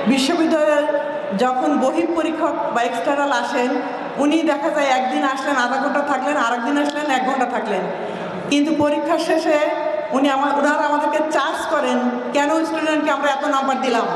বিশ্ববিদ্যালয়ের যখন বহিঃপরীক্ষক বা এক্সটার্নাল আসেন, উনি দেখা যায় একদিন আসলেন আধা ঘন্টা থাকলেন, আরেকদিন আসলেন 1 ঘন্টা থাকলেন, কিন্তু পরীক্ষার শেষে ওনারা আমাদেরকে চার্জ করেন কেন স্টুডেন্টকে আমরা এত নাম্বার দিলাম।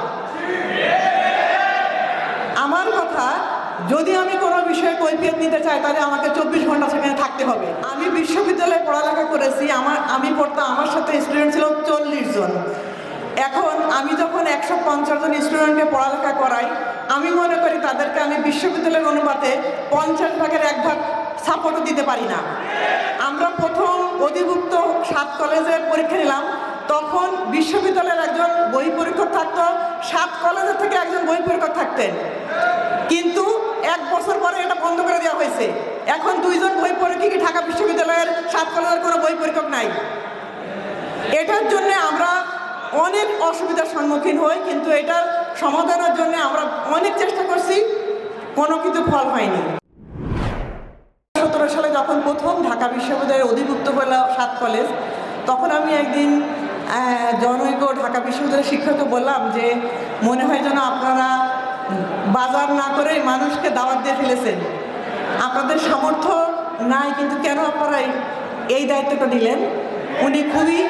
আমার কথা, যদি আমি কোনো বিষয়ে কৈফিয়ত নিতে চাই তাহলে আমাকে 24 ঘন্টা সেখানে থাকতে হবে। আমি বিশ্ববিদ্যালয়ে পড়ালেখা করেছি, আমি পড়তাম, আমার সাথে স্টুডেন্ট ছিল 40 জন। এখন আমি যখন 150 জন স্টুডেন্টকে পড়ালেখা করাই, আমি মনে করি তাদেরকে আমি বিশ্ববিদ্যালয়ের অনুপাতে 50 ভাগের 1 ভাগ সাপোর্টও দিতে পারি না। আমরা প্রথম অধিভুক্ত 7 কলেজে পরীক্ষা নিলাম, তখন বিশ্ববিদ্যালয়ের একজন বহিঃপরীক্ষক থাকতো, 7 কলেজের থেকে একজন বহিঃপরীক্ষক থাকতেন, কিন্তু 1 বছর পরে এটা বন্ধ করে দেওয়া হয়েছে। এখন 2 জন বহিঃপরীক্ষকই ঢাকা বিশ্ববিদ্যালয়ের 7 কলেজের কোনো বহিঃপরীক্ষক নাই। এটার জন্য আমরা অনেক অসুবিধার সম্মুখীন হই, কিন্তু এটার সমাধানের জন্য আমরা অনেক চেষ্টা করছি, কোনো কিন্তু ফল হয়নি। 2017 সালে যখন প্রথম ঢাকা বিশ্ববিদ্যালয়ে অধিভুক্ত হলো 7 কলেজ, তখন আমি একদিন জনৈক ঢাকা বিশ্ববিদ্যালয়ের শিক্ষককে বললাম যে মনে হয় যেন আপনারা বাজার না করে মানুষকে দাওয়াত দিয়ে ফেলেছেন, আপনাদের সামর্থ্য নাই, কিন্তু কেন আপনারা এই দায়িত্বটা দিলেন। উনি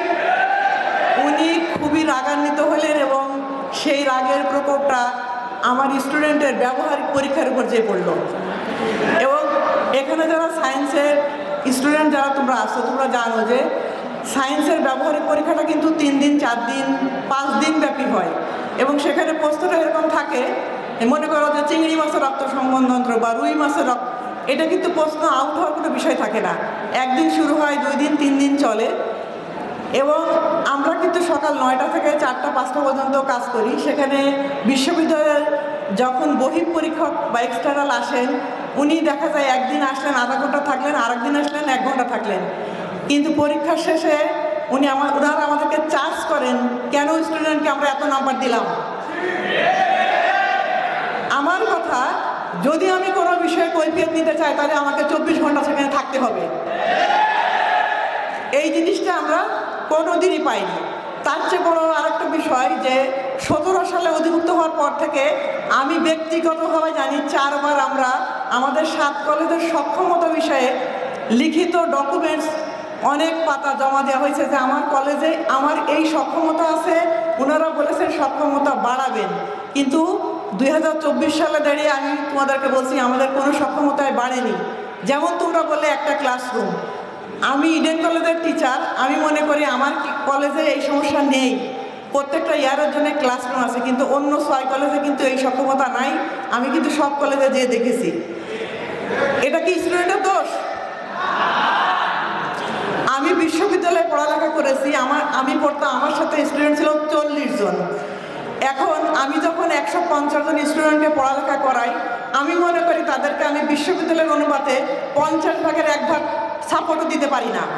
খুবই রাগান্বিত হলেন এবং সেই রাগের প্রকোপটা আমার স্টুডেন্টের ব্যবহারিক পরীক্ষার উপর যেয়ে পড়ল। এবং এখানে যারা সায়েন্সের স্টুডেন্ট যারা তোমরা আসো, তোমরা জানো যে সায়েন্সের ব্যবহারিক পরীক্ষাটা কিন্তু 3 দিন 4 দিন 5 দিন ব্যাপী হয়, এবং সেখানে প্রশ্নটা এরকম থাকে, মনে করো যে চিংড়ি মাছের রক্ত সম্বন্ধন্ত্র বা রুই মাছের রক্ত, এটা কিন্তু প্রশ্ন আউট হওয়ার কোনো বিষয় থাকে না। একদিন শুরু হয়, 2 দিন 3 দিন চলে, এবং আমরা কিন্তু সকাল 9টা থেকে 4টা-5টা পর্যন্ত কাজ করি। সেখানে বিশ্ববিদ্যালয়ের যখন বহিঃপরীক্ষক বা এক্সটার্নাল আসেন, উনি দেখা যায় একদিন আসলেন আধা ঘন্টা থাকলেন, আরেকদিন আসলেন 1 ঘন্টা থাকলেন, কিন্তু পরীক্ষার শেষে ওনারা আমাদেরকে চার্জ করেন কেন স্টুডেন্টকে আমরা এত নাম্বার দিলাম। আমার কথা, যদি আমি কোনো বিষয়ে কৈফিয়ত নিতে চাই তাহলে আমাকে 24 ঘন্টা সেখানে থাকতে হবে। এই জিনিসটা আমরা কোনোদিনই পাইনি। তার চেয়ে বড় আরেকটা বিষয় যে 17 সালে অধিভুক্ত হওয়ার পর থেকে আমি ব্যক্তিগতভাবে জানি 4 বার আমরা আমাদের 7 কলেজের সক্ষমতা বিষয়ে লিখিত ডকুমেন্টস অনেক পাতা জমা দেওয়া হয়েছে যে আমার কলেজে আমার এই সক্ষমতা আছে, ওনারা বলেছেন সক্ষমতা বাড়াবেন, কিন্তু 2024 সালে দাঁড়িয়ে আমি তোমাদেরকে বলছি আমাদের কোনো সক্ষমতায় বাড়েনি। যেমন তোমরা বললে একটা ক্লাসরুম, আমি ইডেন কলেজের টিচার, আমি মনে করি আমার কলেজে এই সমস্যা নেই, প্রত্যেকটা ইয়ারের জন্য ক্লাসরুম আছে, কিন্তু অন্য 6 কলেজে কিন্তু এই সক্ষমতা নাই। আমি কিন্তু সব কলেজে যেয়ে দেখেছি। এটা কি স্টুডেন্টের দোষ? আমি বিশ্ববিদ্যালয়ে পড়ালেখা করেছি, আমি পড়তাম, আমার সাথে স্টুডেন্ট ছিল 40 জন। এখন আমি যখন 150 জন স্টুডেন্টকে পড়ালেখা করাই, আমি মনে করি তাদেরকে আমি বিশ্ববিদ্যালয়ের অনুপাতে 50 ভাগের 1 ভাগ সাপোর্টও দিতে পারি না।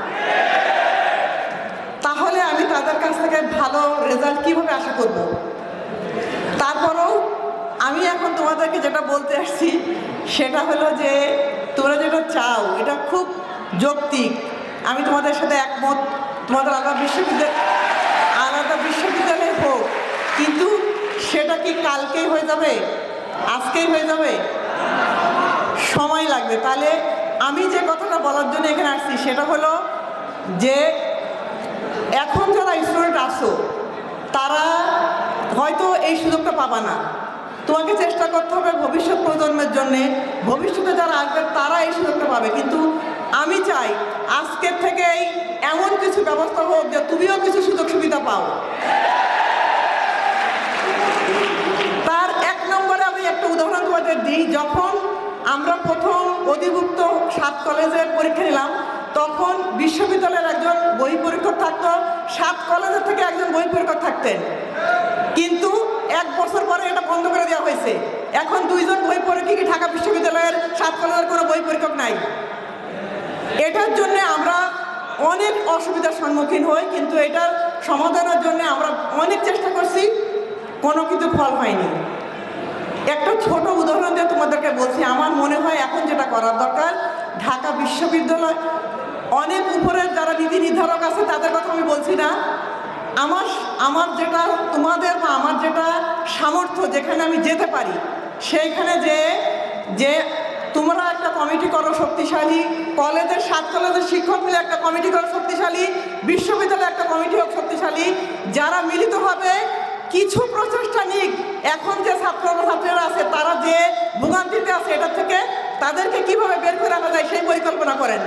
তাহলে আমি তাদের কাছ থেকে ভালো রেজাল্ট কীভাবে আশা করব? তারপরেও আমি এখন তোমাদেরকে যেটা বলতে আসছি সেটা হলো যে তোমরা যেটা চাও এটা খুব যৌক্তিক, আমি তোমাদের সাথে একমত, তোমাদের আলাদা বিশ্ববিদ্যালয় হোক, কিন্তু সেটা কি কালকেই হয়ে যাবে, আজকেই হয়ে যাবে? সময় লাগবে। তাহলে আমি যে কথাটা বলার জন্য এখানে আসছি সেটা হলো যে এখন যারা স্টুডেন্ট আসো তারা হয়তো এই সুযোগটা পাবা না, তোমাকে চেষ্টা করতে হবে ভবিষ্যৎ প্রজন্মের জন্যে, ভবিষ্যতে যারা আসবে তারা এই সুযোগটা পাবে। কিন্তু আমি চাই আজকের থেকেই এমন কিছু ব্যবস্থা হোক যে তুমিও কিছু সুযোগ সুবিধা পাও। তার 1 নম্বরে আমি একটা উদাহরণ তোমাদের দিই। যখন আমরা প্রথম অধিভুক্ত 7 কলেজের পরীক্ষা নিলাম, তখন বিশ্ববিদ্যালয়ের একজন বহিঃপরীক্ষক থাকতো, 7 কলেজের থেকে একজন বহিঃপরীক্ষক থাকতেন, কিন্তু 1 বছর পরে এটা বন্ধ করে দেওয়া হয়েছে। এখন 2 জন বহিঃপরীক্ষকই ঢাকা বিশ্ববিদ্যালয়ের 7 কলেজের কোনো বহিঃপরীক্ষক নাই। এটার জন্য আমরা অনেক অসুবিধার সম্মুখীন হই, কিন্তু এটার সমাধানের জন্য আমরা অনেক চেষ্টা করছি, কোনো কিন্তু ফল হয়নি। একটা ছোট উদাহরণ দিয়ে তোমাদেরকে বলছি। আমার মনে হয় এখন যেটা করার দরকার, ঢাকা বিশ্ববিদ্যালয় অনেক উপরের যারা নীতি নির্ধারক আছে তাদের কথা আমি বলছি না, আমার যেটা তোমাদের বা আমার যেটা সামর্থ্য, যেখানে আমি যেতে পারি, সেইখানে যে তোমরা একটা কমিটি করো শক্তিশালী, কলেজের 7 কলেজের শিক্ষক মিলে একটা কমিটি করো শক্তিশালী, বিশ্ববিদ্যালয়ে একটা কমিটি হোক শক্তিশালী, যারা মিলিত হবে কিছু প্রচেষ্টা নিক। এখন যে ছাত্ররা আছে তারা যে ভোগান্তিতে আছে, এটা থেকে তাদেরকে কিভাবে বের করে আনা যায় সেই পরিকল্পনা করেন।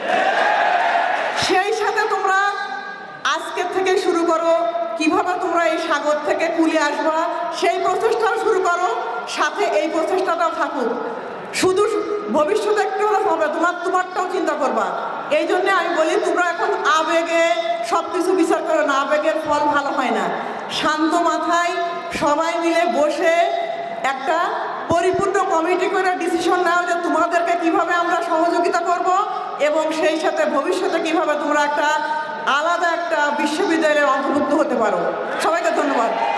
সেই সাথে তোমরা আজকের থেকে শুরু করো, কিভাবে তোমরা এই সাগর থেকে কুলে আসবা সেই প্রচেষ্টাও শুরু করো, সাথে এই প্রচেষ্টাটাও থাকুক। শুধু ভবিষ্যতে একটু হবে, তোমারটাও চিন্তা করবা। এই জন্য আমি বলি, তোমরা এখন আবেগে সব কিছু বিচার করো না, আবেগের ফল ভালো হয় না। শান্ত মাথায় সবাই মিলে বসে একটা পরিপূর্ণ কমিটি করে ডিসিশন নাও যে তোমাদেরকে কিভাবে আমরা সহযোগিতা করব, এবং সেই সাথে ভবিষ্যতে কিভাবে তোমরা একটা আলাদা একটা বিশ্ববিদ্যালয়ের অন্তর্ভুক্ত হতে পারো। সবাইকে ধন্যবাদ।